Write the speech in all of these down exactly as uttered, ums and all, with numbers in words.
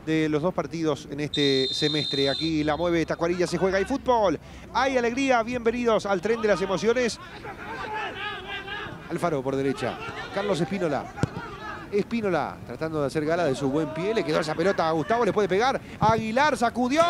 de los dos partidos en este semestre. Aquí la mueve Tacuarilla, se juega, hay fútbol, hay alegría. Bienvenidos al tren de las emociones. Alfaro por derecha, Carlos Espínola. Espínola tratando de hacer gala de su buen pie, le quedó esa pelota a Gustavo, le puede pegar. Aguilar sacudió.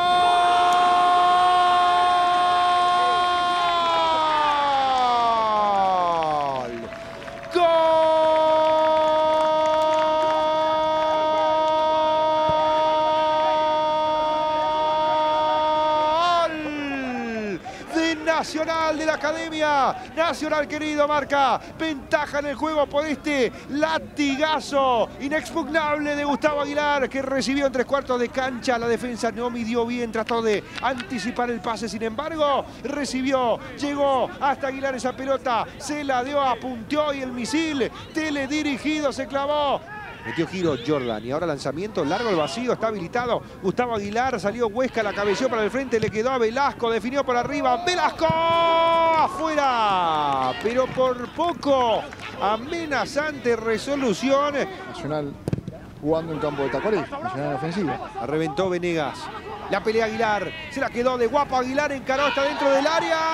Nacional de la Academia. Nacional querido marca ventaja en el juego por este latigazo inexpugnable de Gustavo Aguilar, que recibió en tres cuartos de cancha. La defensa no midió bien, trató de anticipar el pase, sin embargo recibió, llegó hasta Aguilar esa pelota, se la dio, apunteó y el misil teledirigido se clavó. Metió giro Jordan y ahora lanzamiento largo al vacío, está habilitado Gustavo Aguilar, salió Huesca, la cabeció para el frente, le quedó a Velasco, definió por arriba, Velasco afuera, pero por poco. Amenazante resolución. Nacional jugando en campo de Tacuarí, Nacional en ofensiva. La reventó Venegas, la pelea Aguilar, se la quedó de guapo Aguilar, encaró hasta dentro del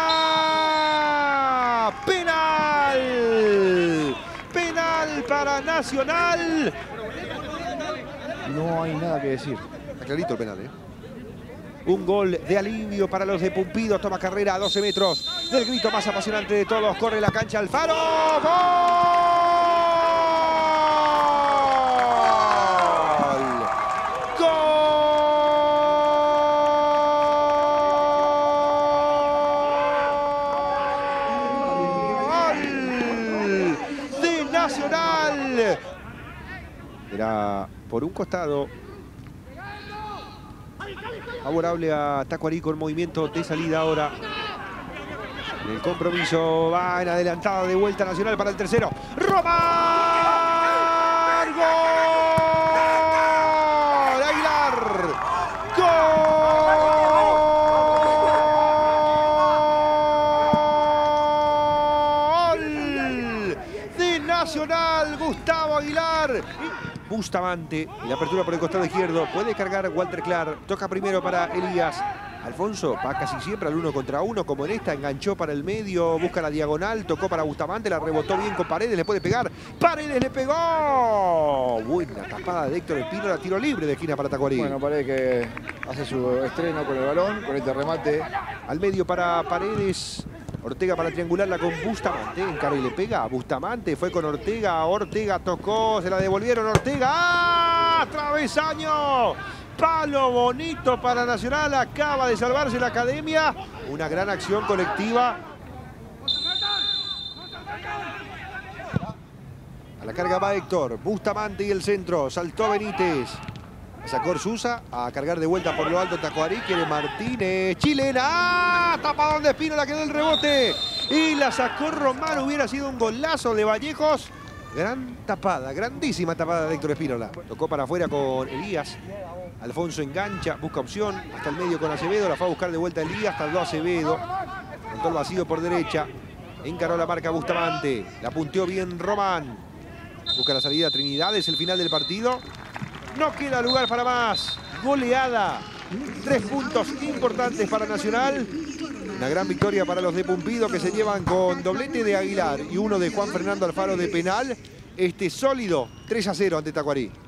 área. ¡Penal! Penal para Nacional. No hay nada que decir. Está clarito el penal, ¿eh? Un gol de alivio para los de Pumpido. Toma carrera a doce metros del grito más apasionante de todos. Corre la cancha Alfaro. ¡Gol! ¡Gol! De Nacional. Era por un costado favorable a Tacuarí con movimiento de salida ahora. El compromiso va en adelantada de vuelta Nacional para el tercero. ¡Román! ¡Gol! ¡Aguilar! ¡Gol! De Nacional, Gustavo Aguilar. Bustamante, la apertura por el costado izquierdo, puede cargar Walter Clark, toca primero para Elías. Alfonso va casi siempre al uno contra uno, como en esta, enganchó para el medio, busca la diagonal, tocó para Bustamante, la rebotó bien con Paredes, le puede pegar, Paredes le pegó. Buena tapada de Héctor Espínola, tiro libre de esquina para Tacuarí. Bueno, Paredes que hace su estreno con el balón, con este remate. Al medio para Paredes. Ortega para triangularla con Bustamante. Encara y le pega a Bustamante. Fue con Ortega. Ortega tocó. Se la devolvieron. Ortega. ¡Ah! ¡Travesaño! Palo bonito para Nacional. Acaba de salvarse la Academia. Una gran acción colectiva. A la carga va Héctor. Bustamante y el centro. Saltó Benítez. Sacó Orsusa a cargar de vuelta por lo alto Tacuarí. Quiere Martínez. Chilena. ¡Ah! Tapadón de Espínola, quedó el rebote. Y la sacó Román. Hubiera sido un golazo de Vallejos. Gran tapada, grandísima tapada de Héctor Espínola. Tocó para afuera con Elías. Alfonso engancha, busca opción. Hasta el medio con Acevedo. La fue a buscar de vuelta Elías. Tardó Acevedo. Montó el vacío por derecha. Encaró la marca Bustamante. La punteó bien Román. Busca la salida Trinidad. Es el final del partido. No queda lugar para más. Goleada. Tres puntos importantes para Nacional. Una gran victoria para los de Pumpido, que se llevan con doblete de Aguilar y uno de Juan Fernando Alfaro de penal. Este sólido tres a cero ante Tacuarí.